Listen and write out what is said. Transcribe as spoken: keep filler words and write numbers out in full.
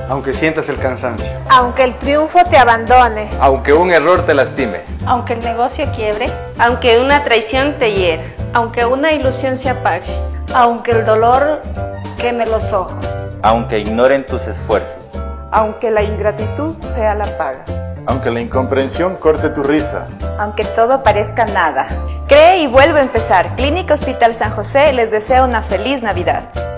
Aunque sientas el cansancio. Aunque el triunfo te abandone. Aunque un error te lastime. Aunque el negocio quiebre. Aunque una traición te hiera. Aunque una ilusión se apague. Aunque el dolor queme los ojos. Aunque ignoren tus esfuerzos. Aunque la ingratitud sea la paga. Aunque la incomprensión corte tu risa. Aunque todo parezca nada. Cree y vuelve a empezar. Clínica Hospital San José les desea una feliz Navidad.